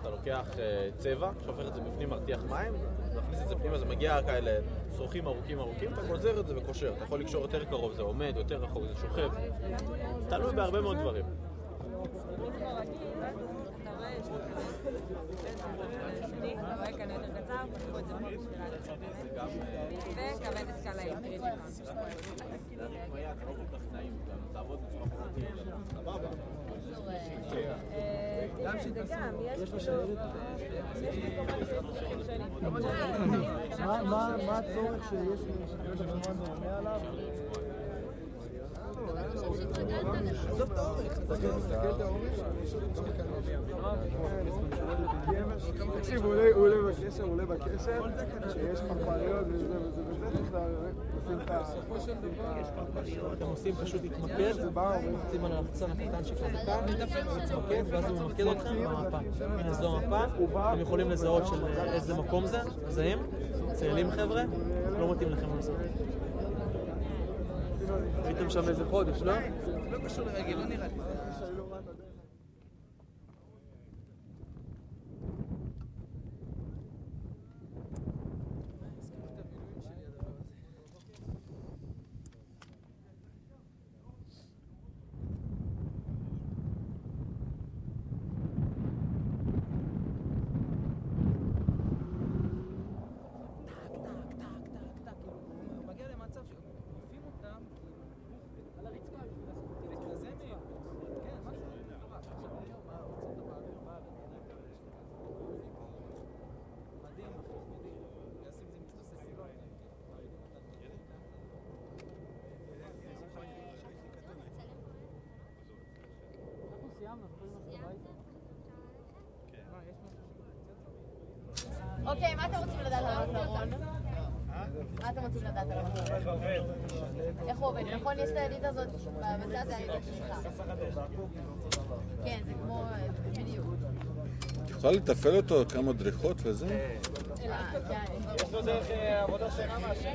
אתה לוקח צבע, שופך את זה בפנים, מרתיח מים, מכניס את זה פנימה, זה מגיע כאלה שרוכים ארוכים, אתה גוזר את זה וקושר. אתה יכול לקשור יותר קרוב, זה עומד, יותר רחוק, זה שוכב. תלוי בהרבה מאוד דברים. אתה רואה כאן יותר קצר, פתחו את זה וכבד אסקלאי. תעבוד בצורה פחות מה הצורך שיש שכמובן זה עונה עליו? עזוב את האורך, תסתכל את האורך. תקשיב, הוא עולה בקשר, שיש פרפריות וזה לשים את אתם עושים פשוט להתמקד, מוצאים על הלחצן הקטן שכאן, מתמקד, ואז הוא ממקד אתכם במפה. הנה זו המפה, אתם יכולים לזהות של איזה מקום זה, מזהים, ציילים חבר'ה, לא מתאים לכם לזהות. הייתם שם איזה חודש, לא? לא קשור לרגל, לא נראה לי. אוקיי, מה אתם רוצים לדעת על המקלרון? מה אתם רוצים לדעת על המקלרון? איך הוא עובד? נכון, יש את הידית הזאת בצד הידית שלך. כן, זה כמו בדיוק. יכולה לתפעל אותו כמה דריכות וזה? יש לו דרך עבודה שונה מאשר...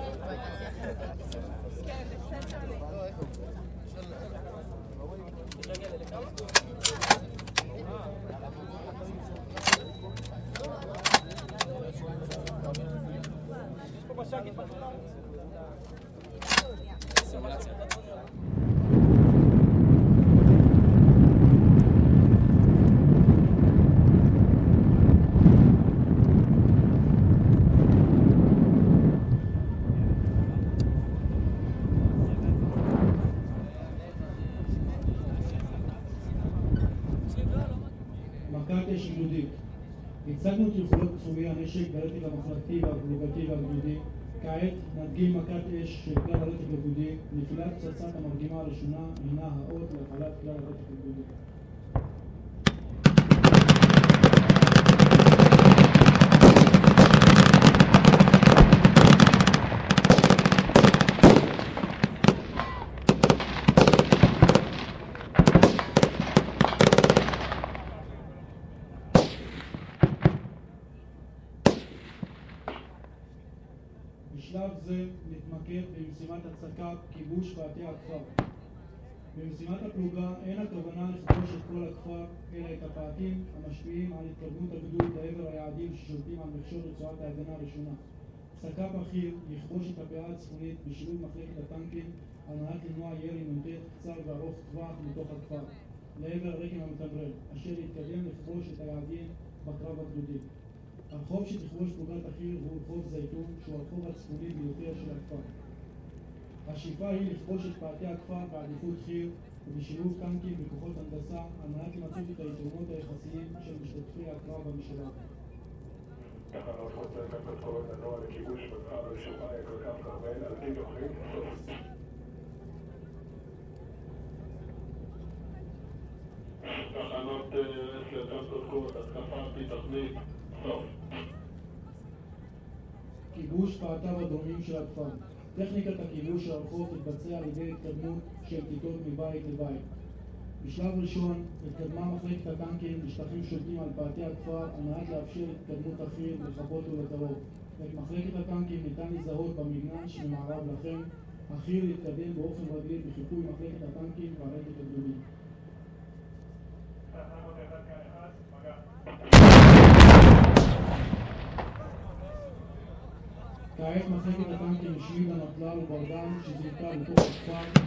הצגנו את יכולות תחומי הנשק ברתק המחלקתי והפלוגתי והגדודי. כעת נדגים מכת אש של כלל הרתק הגדודי. נפילת פצצת המרגמה הראשונה הינה האות להפעלת כלל הרתק הגדודי. בשלב זה נתמקד במשימת הצקה כיבוש בתי הכפר. במשימת הפלוגה אין הכוונה לכבוש את כל הכפר, אלא את הפאתים המשפיעים על התקדמות הגדוד לעבר היעדים ששולטים על מכשול רצועת ההגנה הראשונה. צקה בכיר יכבוש את הפאה הצפונית בשילוב מחלקת הטנקים על מנת למנוע ירי מ"ט קצר וארוך טווח מתוך הכפר לעבר הרקם המתמרן, אשר יתקדם לכבוש את היעדים בקרב הגדודי. הרחוב שתכבוש פלוגת החי"ר הוא רחוב זייתון, שהוא הרחוב הצפוני ביותר של הכפר. השאיפה היא לכבוש את פאתי הכפר בעדיפות חי"ר ובשילוב טנקים וכוחות הנדסה על מנת למצות את היתרונות היחסיים של משתתפי הקרב במשולב. תחנות חוצה קפת קוראת הנוער לכיבוש בקרב ראשונה יקרקב כרמל על פי תוכנית סוף. תחנות קפת קוראת התקפה על פי תוכנית סוף. כיבוש פאתיו הדרומיים של הכפר. טכניקת הכיבוש של הרחוב תתבצע על ידי התקדמות של כיתות מבית לבית. בשלב ראשון התקדמה מחלקת הטנקים לשטחים שולטים על פאתי הכפר על מנת לאפשר התקדמות החי"ר לכבות ולקרוב. את מחלקת הטנקים ניתן לזהות במגנן שממערב לכם. החי"ר יתקדם באופן רגיל בחיפוי מחלקת הטנקים והרקת הגדולים. כעת מחלקת הטנקים השמידה נטלל וברדן שזינתה לתוך הכפר.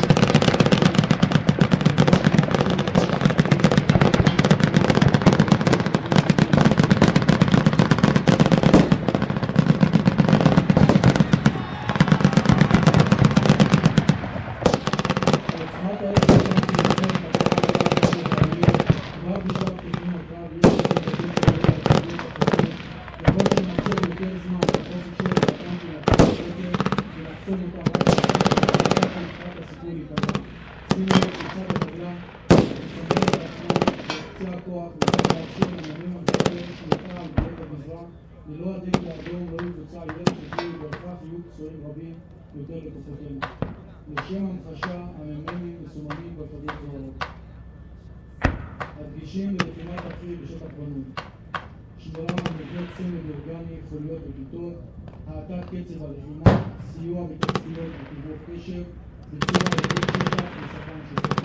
ללא הדגל האדום לא יבוצע ירי חשוב ובהכרח יהיו פצועים רבים יותר בכוחותינו. לשם המחשה, המ"מים מסומנים בפרדות זוהרות. הדגישים ללחימת אחיד בשטח בנוי. שמירה מבנה צמד אורגני, חוליות וכיתות, האטת קצב הלחימה, סיוע בתצפיות ותיווך קשב, ביצוע עבודות שטח ושפה משותפת.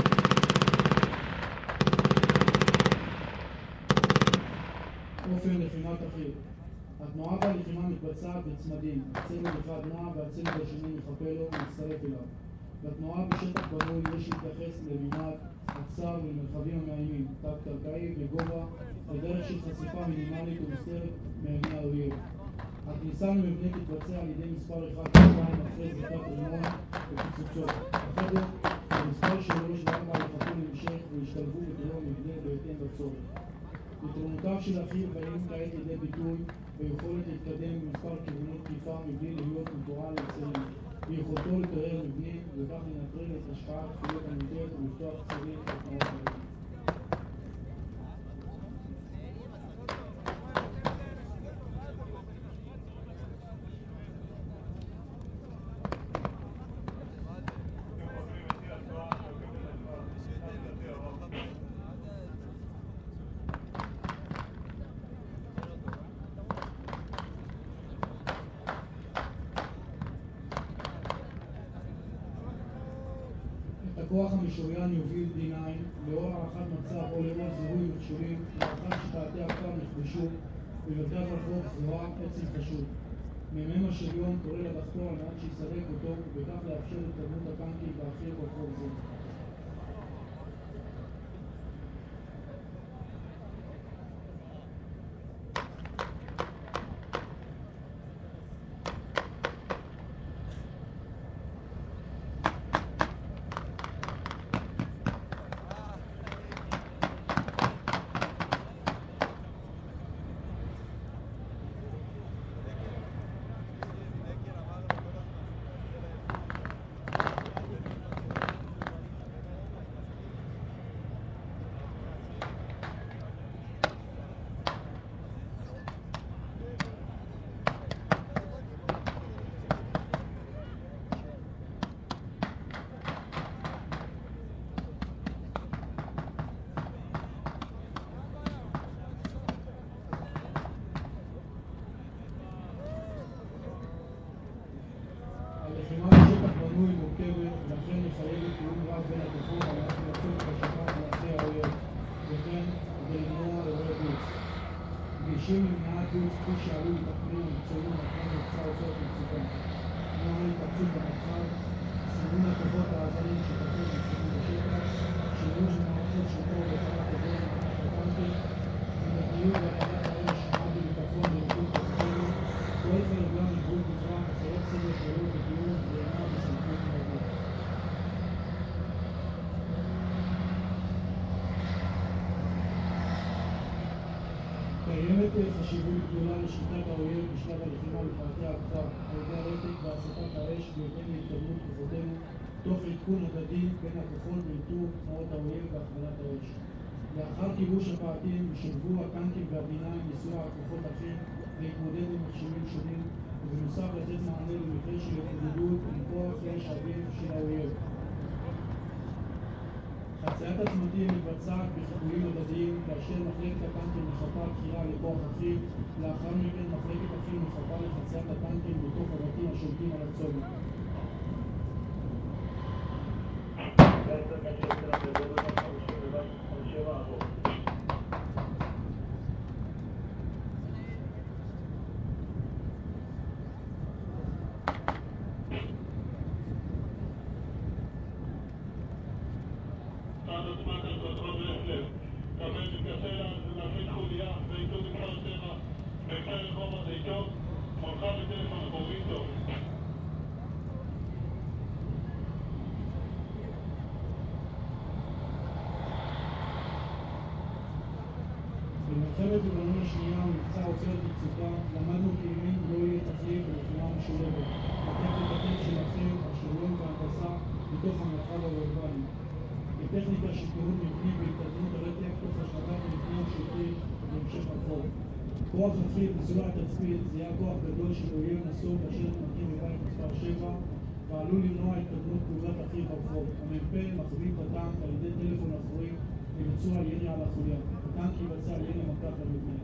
אופן לחימת אחיד. התנועה בלחימה מתבצעת בצמדים, צמד אחד נע והצמד השני מחפה לו ומצטרף אליו. בתנועה בשטח בנוי יש להתייחס למימד, הצר ולמרחבים המאיימים, תת-קרקעי וגובה, בדרך של חשיפה מינימלית ומוסתרת מעיני האויב. הכניסה למבנה תתבצע על ידי מספר 1 ו-2 אחרי זריקת רימון ופיצוצות. החדר ומספר 3 ו-4 יחכו להמשך וישתלבו בתוך המבנה בהתאם לצורך. יתרונותיו של אחיו באים כעת לידי ביטוי ביכולת להתקדם במספר כיווני תקיפה מבלי להיות מטורל לצרים, ביכולתו לקרר מבנים וכך לנטרל את השפעת כפולות המוטט ולפתוח צירים ותנועות חלקים. הכוח המשוריין יוביל D9 לאור הערכת מצב או לאור זיהוי מכשולים לאחר שתעתי הכפר נכבשו במרכז רחוב זרוע עצם חשוד. מ"מ השריון קורא לדחפור על מנת שיסרק אותו ובכך לאפשר התקדמות הטנקים להכיר ברחוב זה. הלחימה בשטח בנוי מורכבת, ולכן מחייבת תיאום רב בין הכוחות על מנת לצאת את השטח מאחרי האויב, וכן כדי למנוע אירועי דוץ. דגשים למניעת דוץ כפי שעלו מתחקרים המקצועיים לאחר מבצע הוצאות מצוקה. נוהל התפצות במרחב, סימון הכוחות העזרים שתפות מסתכלים בשטח, שימוש במערכות שיפור והפעלת עבור במערכת הטנקים, מדיניות והפעלת האש עד לביטחון ולריכוז כוחותינו, כל חלקם מגבול מזרח אחרות סדר פעולות ודיון ואינה בסמכות מרבית. קיימת חשיבות גדולה לשליטת האויב בשלב הלחימה בפאתי הכפר על ידי הרתק והספת האש בהתאם להתקדמות כוחותינו תוך עדכון הדדי בין הכוחות לאיתור תנועות האויב והכוונת האש. לאחר כיבוש הפאתים ישלבו הטנקים וה-D9 לנסוע הכוחות אחים להתמודד עם מכשולים שונים ובנוסף לתת מענה למקרה של התמודדות עם כוח אש עדיף של האויב. חציית הצמתים מתבצעת בחיבורים הדדיים כאשר מחלקת הטנקים מחפה בחירה לכוח אחיו, לאחר מכן מחלקת אחיו מחפה לחציית הטנקים בתוך הבתים השולטים על הצומת. לרחוב הזיתון, מולך בטלפון הקרובים טוב. במלחמת לבנון השנייה ומבצע עופרת יצוקה למדנו כי ימין לא יהיה תחליף בלחימה משולבת. הטכניקה של אחר, השריון וההנדסה בתוך המרחב האורבני. בטכניקה של פירוד מבנים והתקדמות הרתק תוך השמדת מבנים שוטרים בהמשך החור. כוח אחיד בסולת תצפית זיהה כוח גדול של אויב נסוג אשר נמקים בבית מספר 7 ועלול למנוע התקדמות פלוגת אחיד ברחוב. המ"פ מחזיק בטנק על ידי טלפון אחורי לביצוע ירי על החוליה. הטנק יבצע ירי מקף למבנה.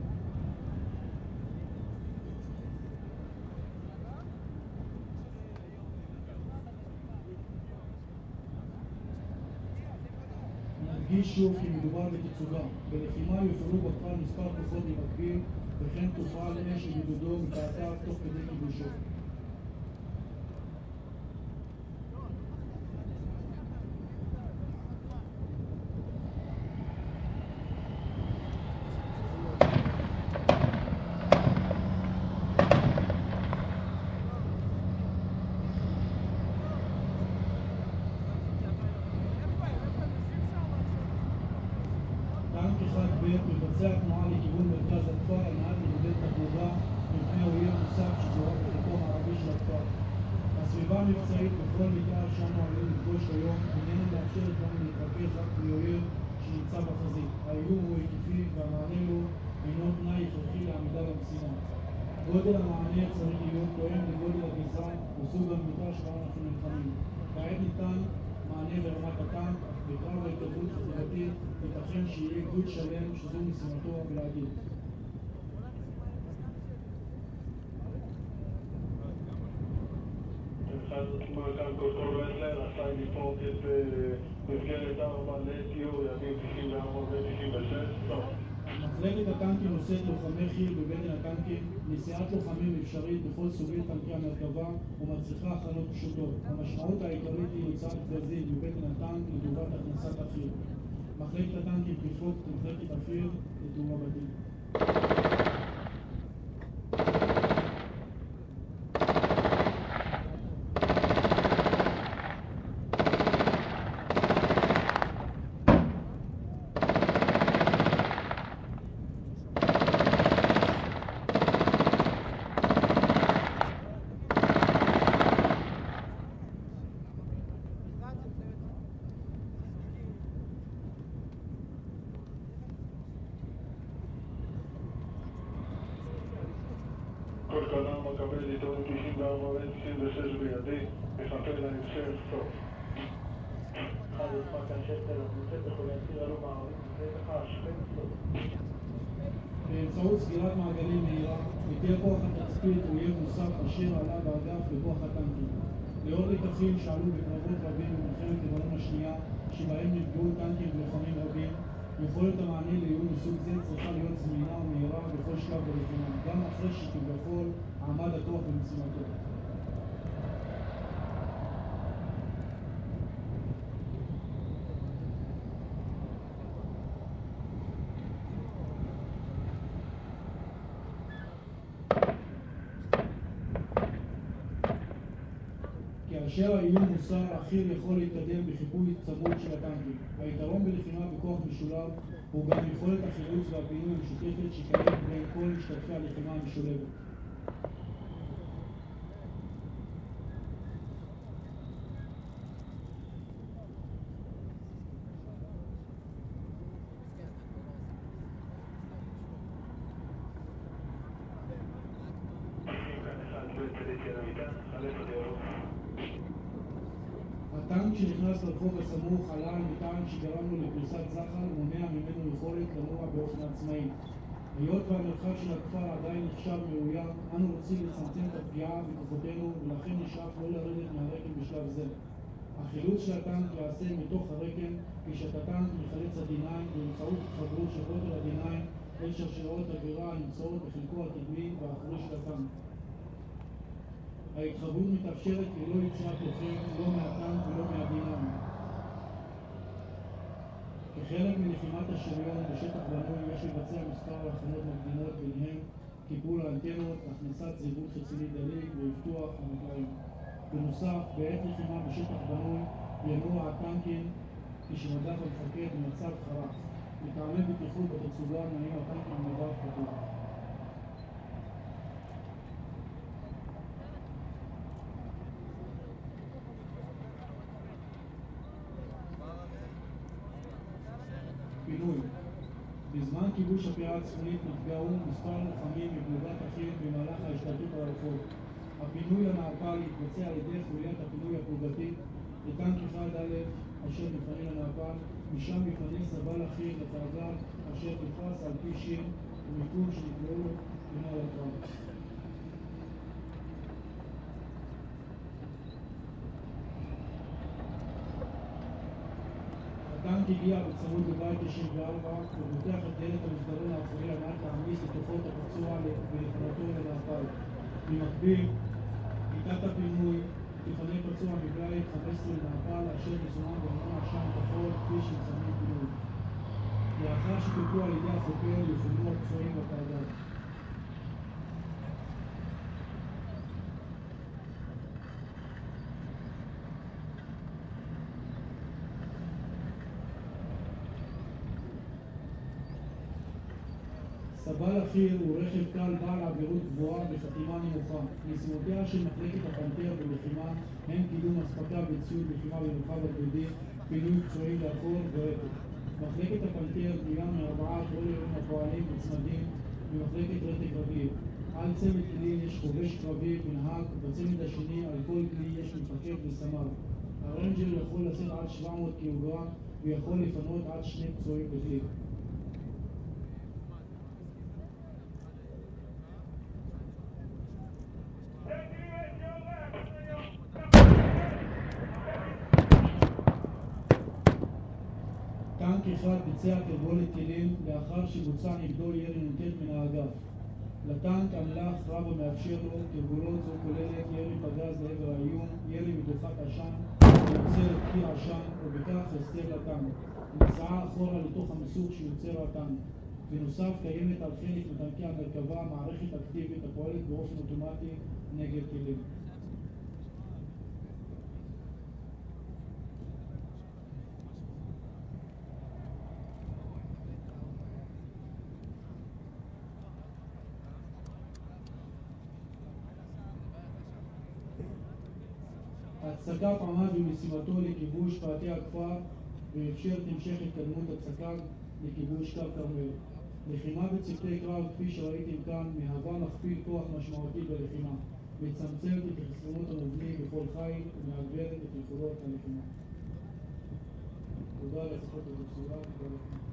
נדגיש שוב כי מדובר בתצוגה. בלחימה יופעלו בכפר מספר כוחות במקביל וכן תופעל אש לבידודו מתעתיו תוך כדי כיבושו. מבצע תנועה לכיוון מרכז הכפר על מנת לבודד את הפלוגה מפני אויב נוסף שזורק בחלקו המערבי של הכפר. הסביבה המבצעית בכל מתאר שאנו עלולים לפגוש היום איננה מאפשרת לנו להתרכז רק באויב שנמצא בחזית. האיום הוא היקפי והמענה לו אינו תנאי הכרחי לעמידה במשימה. גודל המענה צריך להיות תואם לגודל הגזרה וסוג המתאר שבה אנחנו נלחמים. כעת ניתן מענה ברמת הטנק, אך בקרב ההתקדמות חטיבתית ייתכן שיהיה גדוד שלם שזו משימתו הבלעדית. מנכ"ל דוקטור רטלר עשה לפרוט את מסגרת 4 לטיור ימים 94 ו-96. מחלקת הטנקים נושאת לוחמי חי"ר בבטן הטנקים. נסיעת לוחמים אפשרית בכל סוגי טנקי המרכבה ומצריכה הכנות פשוטות. המשמעות העיקרית היא הוצאת גזים בבטן הטנק לטובת הכנסת החי"ר. מחלקת הטנקים תפרוק את מחלקת החי"ר לתאורה בתים. כל קדם מקבל עיתון 94 ו-96 בידי, מפקד ההמשך, סוף. אחד יצחק השתל, נמצאת בכל יציר אלו מערבים, נמצאת לך השכם סוף. באמצעות סגירת מעגלים מהירה, היתר כוח התצפית אויב נוסף אשר עלה באגף לכוח הטנקים. לאור לקחים שעלו בקרבות רבים במלחמת לבנון השנייה, שבהם נפגעו טנקים ולוחמים רבים, יכולת המענה לאיום מסוג זה צריכה להיות זמינה ומהירה בכל שלב בלחימה, גם אחרי שכביכול עמד הכוח במשימתו. כאשר האיום מוסר, החי"ר יכול להתקדם בחיפוי צמוד של הטנקים. היתרון בלחימה בכוח משולב הוא גם יכולת החילוץ והפינוי המשותפת שקיימת בין כל משתתפי הלחימה המשולבת. הטנק שנכנס לרחוב הסמוך עלה על מטען שגרם לו לפריסת זחל ומונע ממנו יכולת לנוע באופן עצמאי. היות והמרחב של הכפר עדיין נחשב מאוים, אנו רוצים לצמצם את הפגיעה בכוחותינו ולכן נשאף לא לרדת מהרקם בשלב זה. החילוץ של הטנק יעשה מתוך הרקם כשהטנק מחלץ ה-D9 באמצעות התחברות של רוטר ה-D9 אל שרשראות אווירה הנמצאות בחלקו הקדמי והאחורי של הטנק. ההתחברות מתאפשרת ללא יציאת לוחם, לא מהטנק ולא מה-D9. כחלק מלחימת השריון בשטח בנוי יש לבצע מספר הכנות מקדימות ביניהם קיפול האנטנות, הכנסת זיווג חיצוני דליק ואבטוח המקלעים. בנוסף, בעת לחימה בשטח בנוי ינועו הטנקים כשמדף המפקד במצב חרץ. מטעמי בטיחות בתצוגה נעים הטנקים במדף פתוח. פינוי. בזמן כיבוש הפירה הצפונית נפגעו מספר לוחמים מפלוגת אחים במהלך ההשתלטות על הרחוב. הפינוי לנעפל יתבצע על ידי חוליית הפינוי הפלוגתית לטנק 1א אשר מפנה לנעפל, משם מפנה סבל אחים לתעגל אשר נפרס על פי שיר ומיקום שנקראו בנוהל הקרב. הטנק הגיע בצמוד לבית 94 ופותח את דלת המסדרון האחורי על מנת להעמיס לתוכו את הפצוע ולפנותו לנעפל. במקביל, כיתת הפינוי תפנה פצוע מבית 15 לנעפל אשר מסומן במנוע עשן כחול כפי שמסמנים פינוי. לאחר שטופלו על ידי החוקר יפונו הפצועים בתעגל. סבל אחיר הוא רכב קל בעל עבירות גבוהה בחתימה נמוכה. משימותיה של מחלקת הפנתר בלחימה הם קידום אספקה וציוד לחימה במרחב הגבודי, פינוי פצועים לאחור ורפת. מחלקת הפנתר בנויה מ4 טרולרים הפועלים בצמדים במחלקת רתק רגיל. על צוות כלי יש חובש קרבי ונהג, בצמד השני על כל כלי יש מפקד וסמל. הרנג'ר יכול לשאת עד 700 קילוגרם ויכול לפנות עד 2 פצועים בכלי. טנק אחד ביצע תרגולת טילים לאחר שבוצע נגדו ירי נ"ט מן האגף. לטנק המלח רב המאפשר לו תרגולות זו כוללת ירי פגז לעבר האיום, ירי מדוחת עשן, שיוצר קיר עשן ובכך הסתר לטנק. נסיעה אחורה לתוך המסוך שיוצר הטנק. בנוסף קיימת על חלק מטנקי המרכבה מערכת אקטיבית הפועלת באופן אוטומטי נגד טילים. הצק"פ עמד במשימתו לכיבוש פאתי הכפר ואפשר את המשך התקדמות הצק"פ לכיבוש קו כרמל. לחימה בצוותי קרב, כפי שראיתם כאן, מהווה מכפיל כוח משמעותי בלחימה, מצמצמת את החסרונות המובנים בכל חיל ומעגברת את יכולות הלחימה. תודה לכוחות התצורה.